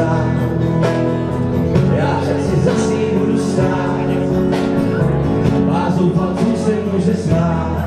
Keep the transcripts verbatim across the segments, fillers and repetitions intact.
stát, já však si za svým budu stát, pár zoufalců se může smát.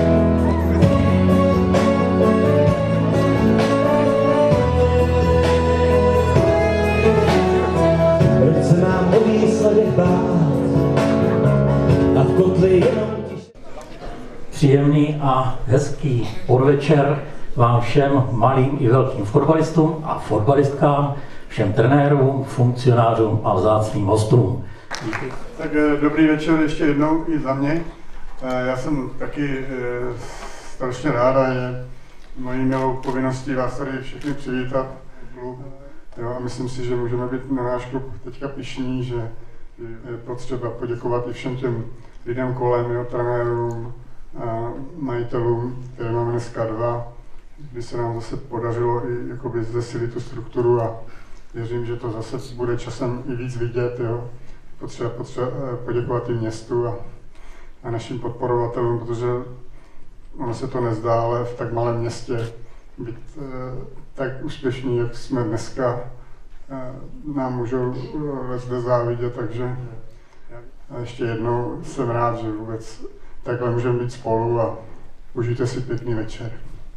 Proč se mám o výsledek bát a v kotli jenom tiše. Příjemný a hezký podvečer vám všem malým i velkým fotbalistům a fotbalistkám, všem trenérům, funkcionářům a vzácným hostům. Díky. Tak dobrý večer ještě jednou i za mě. Já jsem taky strašně ráda, je mojí milou povinností vás tady všechny přivítat. Jo, a myslím si, že můžeme být na náš klub teďka pyšní, že je potřeba poděkovat i všem těm lidem kolem, jo, trenérům, a majitelům, které máme dneska dva, kdy se nám zase podařilo i jakoby zesilit tu strukturu a věřím, že to zase bude časem i víc vidět. Jo. Potřeba, potřeba poděkovat i městu a, a našim podporovatelům, protože ono se to nezdá, ale v tak malém městě být eh, tak úspěšní, jak jsme dneska, eh, nám můžou zde závidět, takže a ještě jednou jsem rád, že vůbec takhle můžeme být spolu a užijte si pěkný večer.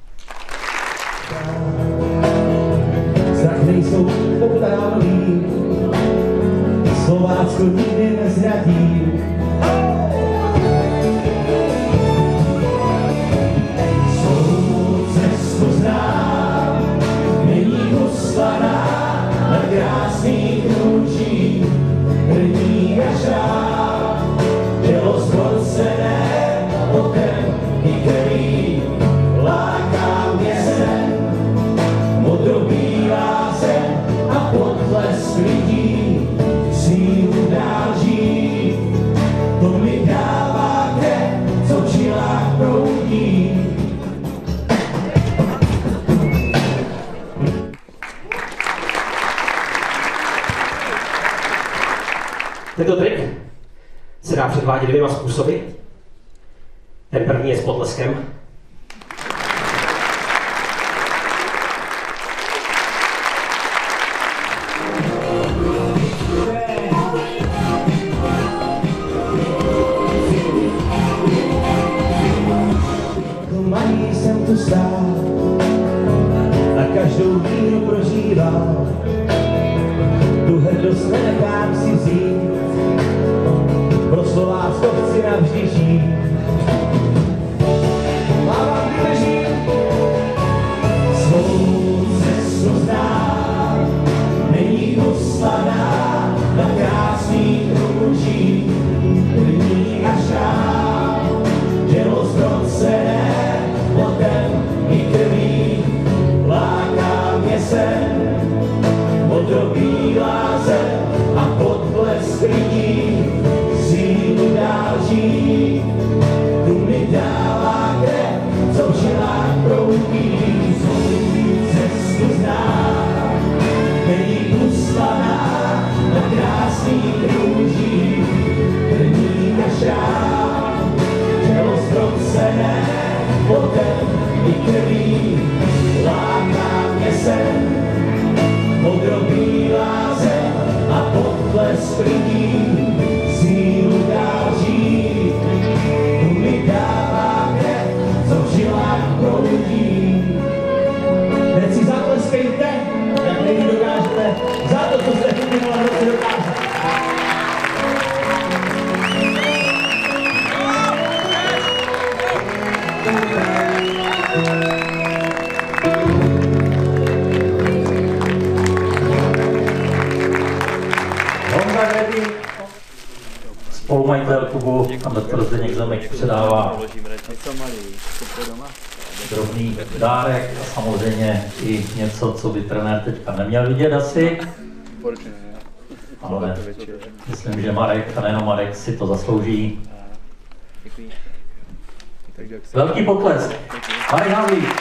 Strach nejsou poptávaný, Slovácko nikdy nezradí. Svou cestu znám, není poslaná na krásných růžích, první a žár, tělo zborcené okem i krví, láká mě sen, modrobílá zem a potlesk lidí, sílu dál žít, to mi dává krev, co v žilách proudí. Tento trik se dá předvádět dvěma způsoby. Ten první je s potleskem. Malý jsem tu stál a každou víru prožíval, tu hrdost nenechám si vzít, pro Slovácko chci navždy žít. Mávám vydrží, svou cestu znám, není poslaná na krásných růžích, první a šál, tělo zbrocené potem i krví, láká mě sen, modrobílá zem a potlesk lidí, sílu dál žít, tu mi dává krev, co v žilách proudí. Svou cestu znám, není poslaná na krásných růžích, první a šál, tělo zbrocené potem i krví, láká mě sen, modrobílá zem a potlesk lidí, sílu dál žít, tu mi dává krev, co v žilách proudí. Teď si zatleskejte, jak nejvíc dokážete, za to, co jste v minulém roce dokázali. Spolumajitel klubu pan doktor Zdeněk Zemek předává drobný dárek a samozřejmě i něco, co by trenér teďka neměl vidět asi. Ale myslím, že Marek, a nejenom Marek, si to zaslouží. Velký potlesk. Marek Havlík.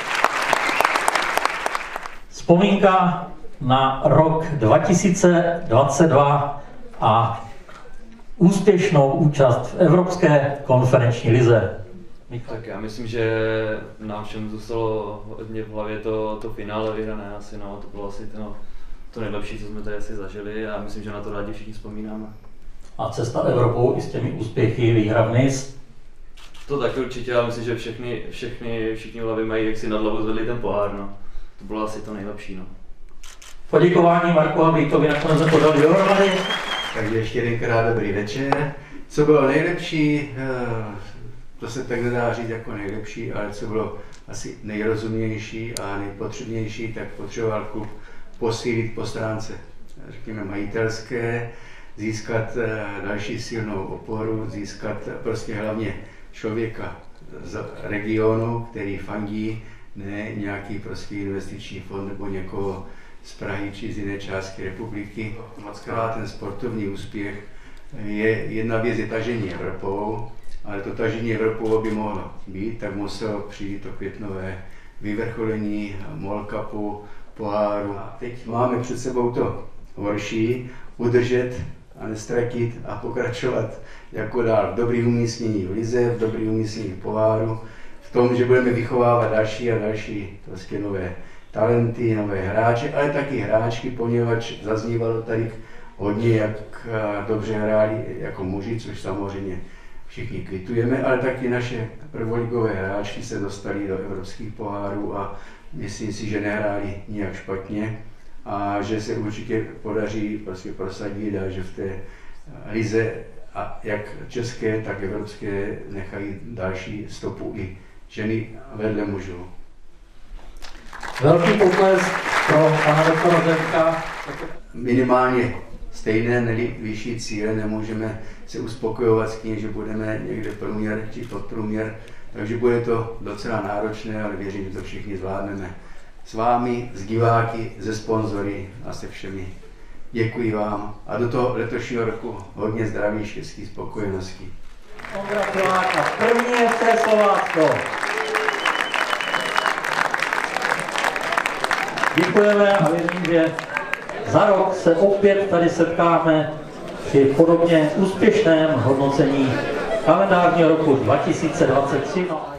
Vzpomínka na rok dva tisíce dvacet dva a úspěšnou účast v Evropské konferenční lize. Tak já myslím, že nám všem zůstalo hodně v hlavě to, to finále vyhrané asi, no, to bylo asi to to nejlepší, co jsme tady asi zažili a myslím, že na to rádi všichni vzpomínáme. A cesta Evropou i s těmi úspěchy, výhra v Nice? To taky určitě, já myslím, že všechny, všechny, všichni v hlavě mají, jak si nad hlavu zvedli ten pohár, no. To bylo asi to nejlepší, no. Poděkování Marku a Vítovi nakonec jsme podali dohromady. Takže ještě jedenkrát dobrý večer. Co bylo nejlepší, to se tak nedá říct jako nejlepší, ale co bylo asi nejrozumnější a nejpotřebnější, tak potřeboval klub posílit po stránce, řekněme, majitelské, získat další silnou oporu, získat prostě hlavně člověka z regionu, který fandí, ne nějaký prostě investiční fond nebo někoho z Prahy či z jiné části republiky. Mockrát ten sportovní úspěch je, jedna věc je tažení Evropou, ale to tažení Evropou, aby mohlo být, tak muselo přijít to květnové vyvrcholení MOL Cupu, poháru. A teď máme před sebou to horší, udržet a nestratit a pokračovat jako dál v dobrý umístění v lize, v dobrý umístění v poháru, v tom, že budeme vychovávat další a další prostě nové talenty, nové hráče, ale taky hráčky, poněvadž zaznívalo tady hodně, jak dobře hráli jako muži, což samozřejmě všichni kvitujeme, ale taky naše prvoligové hráčky se dostali do evropských pohárů a myslím si, že nehráli nijak špatně a že se určitě podaří prostě prosadit a že v té lize a jak české, tak evropské nechají další stopu i ženy vedle mužů. Velký potlesk pro pana doktora Zemka. Minimálně stejné, neli vyšší cíle, nemůžeme se uspokojovat s tím, že budeme někde průměr či podprůměr, takže bude to docela náročné, ale věřím, že to všichni zvládneme. S vámi, s diváky, se sponzory a se všemi. Děkuji vám a do toho letošního roku hodně zdraví, štěstí, spokojenosti. Ondra Piláka, první F C Slovácko. Děkujeme a věřím, že za rok se opět tady setkáme při podobně úspěšném hodnocení kalendářního roku dva tisíce dvacet tři.